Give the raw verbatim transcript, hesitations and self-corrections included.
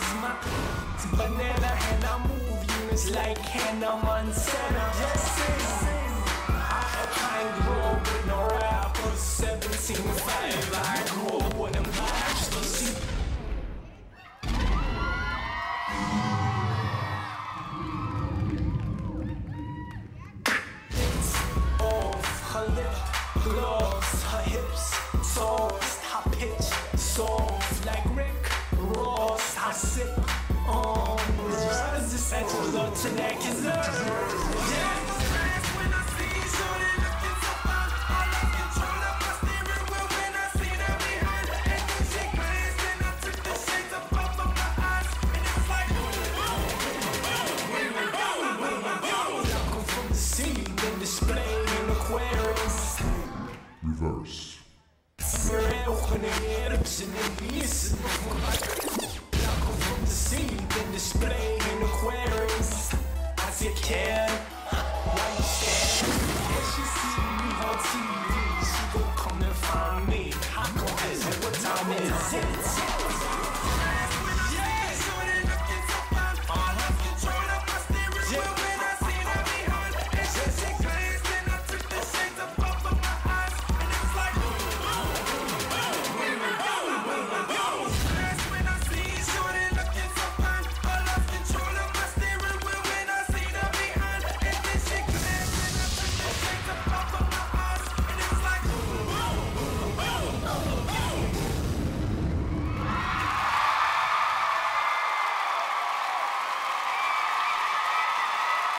my banana and I move units like Hannah Montana. Yes, I ain't grow up with no rappers. seventeen five, I grew up with them vibes. You see. Her lip gloves, her hips tossed, her pitch soft like Rick Ross. I sip on drugs, this actual love to that deserve. Yeah. Reverse. From the sea, then display in Aquarius. I said, kid, why you scared? When she see me on T V, she gon' come and find me. I gon' ask her what time is it?